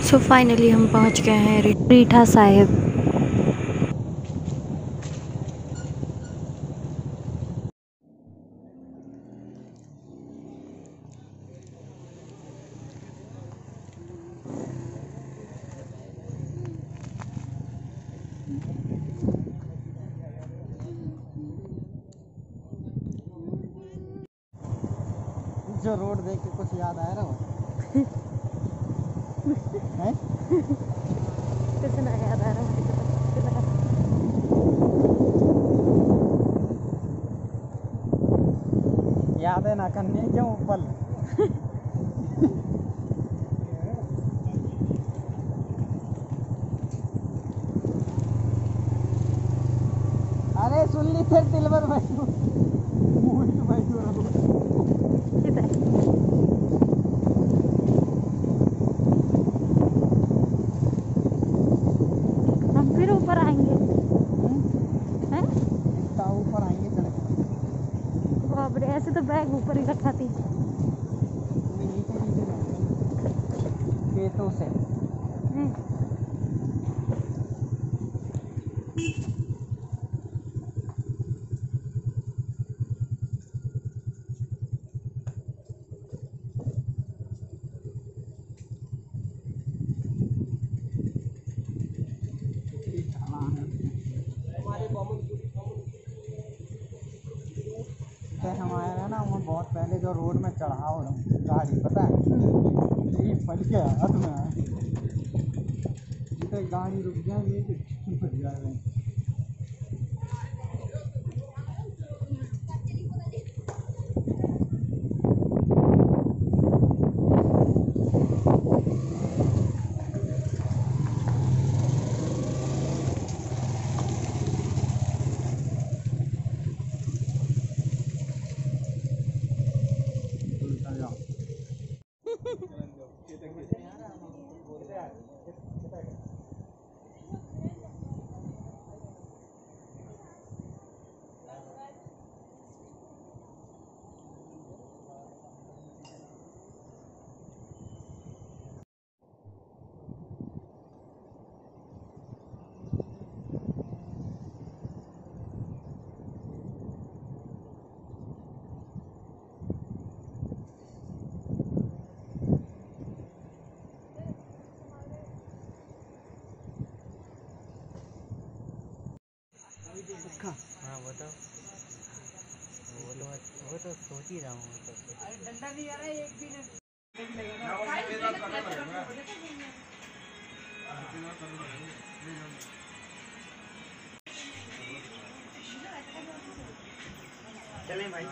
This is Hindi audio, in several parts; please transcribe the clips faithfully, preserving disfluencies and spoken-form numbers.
सो फाइनली हम पहुंच गए हैं रीठा साहिब। जो रोड देख के कुछ याद आया रहा हो हैं? कुछ ना याद आ रहा है। याद है ना करने क्यों पल अरे सुन ली फिर दिलबर भाई भाई हम फिर ऊपर आएंगे हैं? इतना ऊपर आएंगे चले बाप रे, ऐसे तो बैग ऊपर ही रखा थी। नीचे नीचे खेतों से हमारे है ना वहाँ बहुत पहले जो रोड में चढ़ाव गाड़ी पता है यही फट गया हाथ में जितने गाड़ी रुक जाए फट जाए हाँ वो तो वो तो वो तो सोच ही रहा हूँ अरे डंडा नहीं आ रहा है एक भी नहीं चले भाई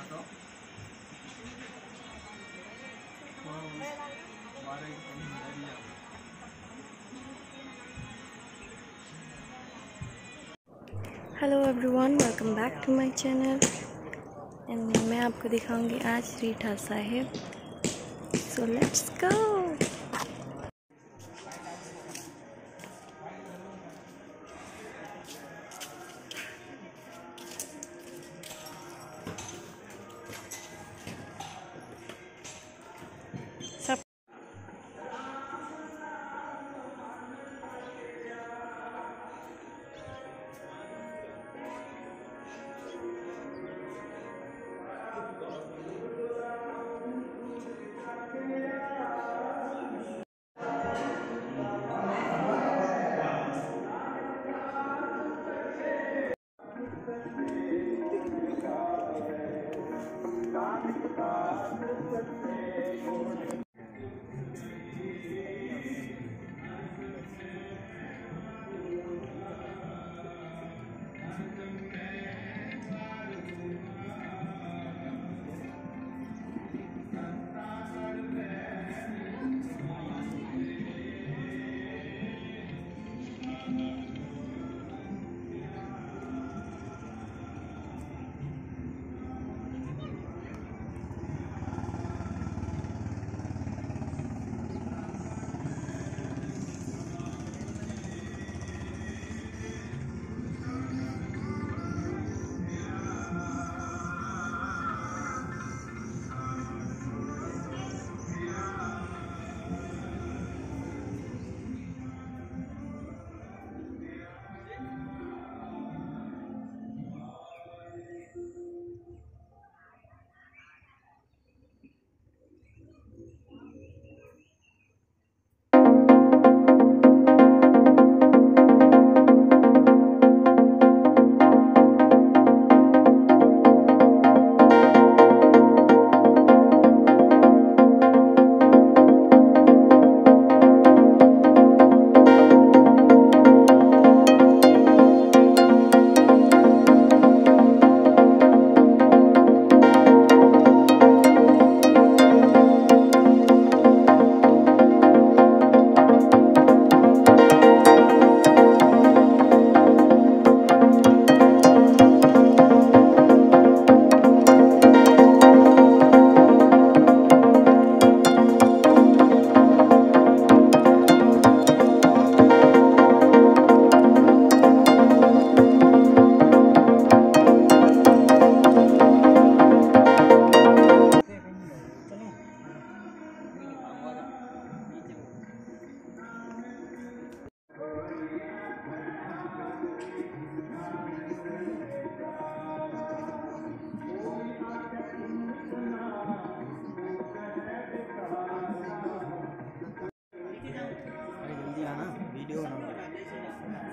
hello everyone, welcome back to my channel and मैं आपको दिखाऊंगी आज Reetha Sahib. So let's go. सब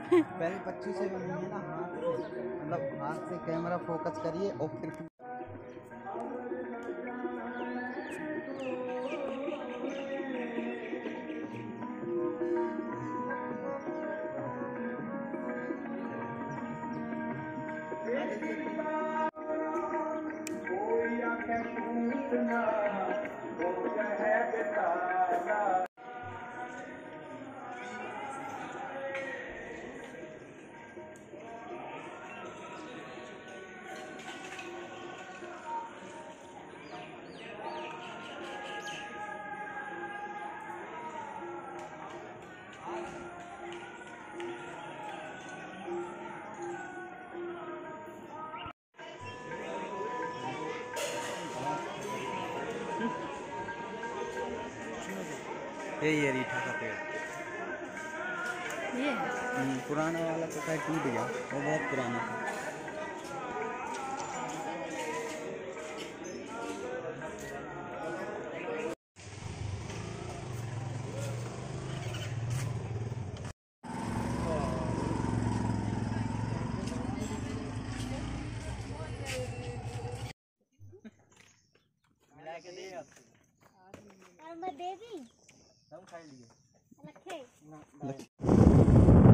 पहले पच्चीस से बनाइए ना हाथ से, मतलब हाथ से कैमरा फोकस करिए और फिर ये ये रीठा का पेड़ ये पुराना वाला तो शायद टूट गया, वो बहुत पुराना था। मिला के दे आपको और मैं दे दी हम खा लिए रखे ना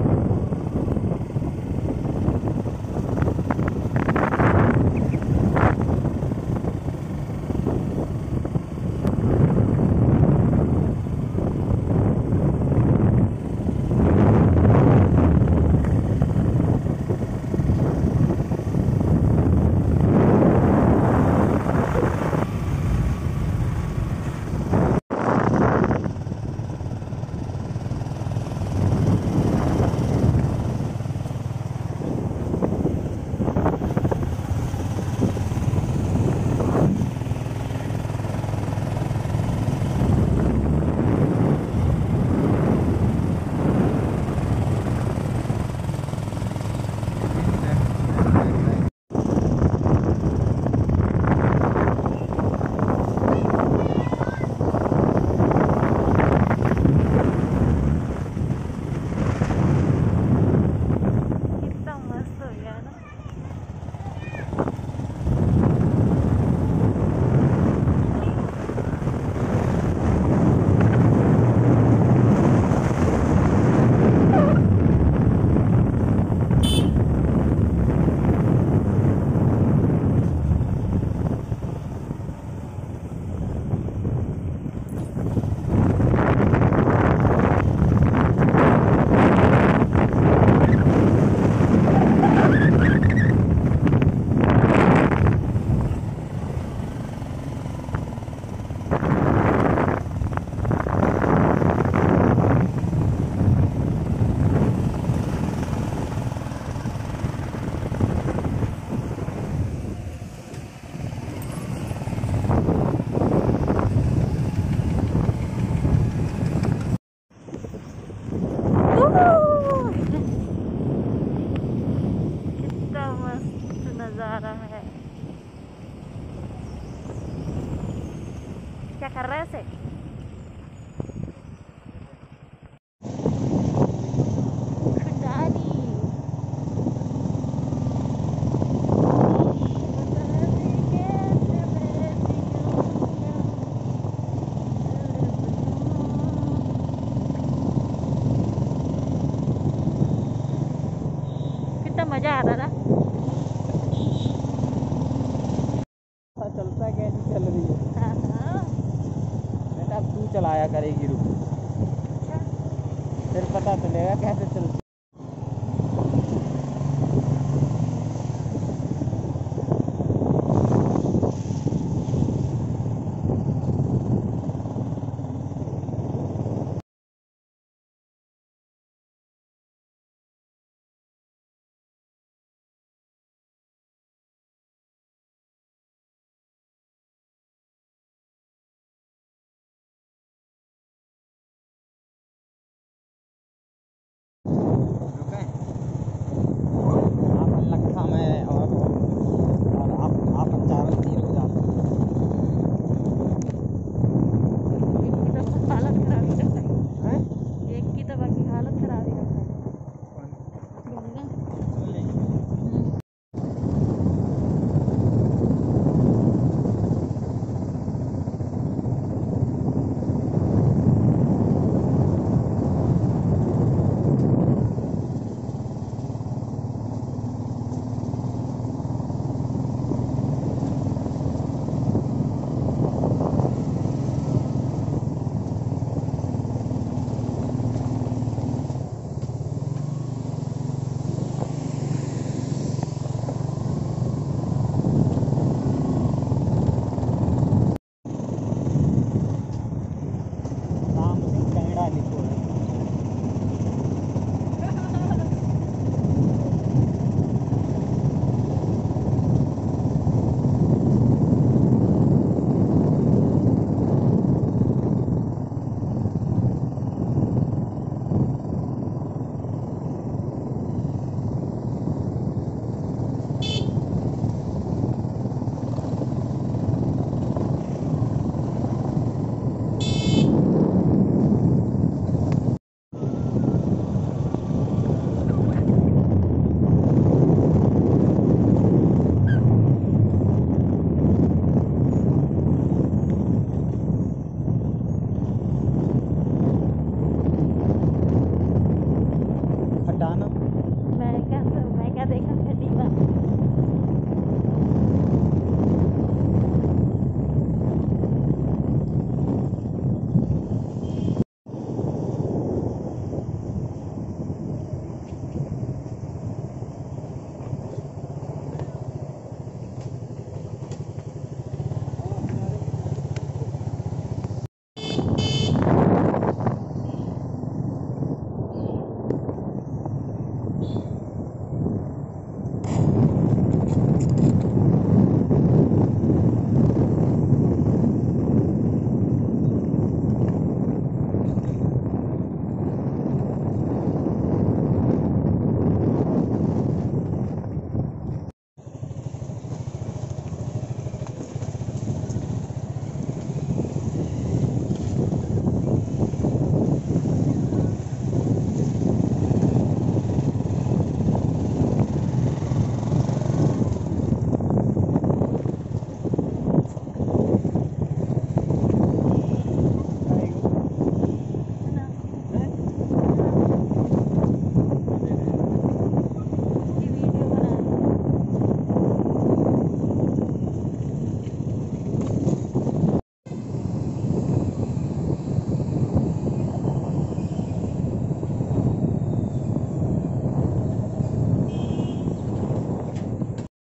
कितना मस्त हो गया ना। कितना मस्त नजारा है। क्या कर रहे थे? खुदानी कितना मजा आ रहा था। चलता कैसे चल रही है हाँ हाँ। बेटा, अब तू चलाया करेगी, रुक फिर पता चलेगा कैसे चलती। देखा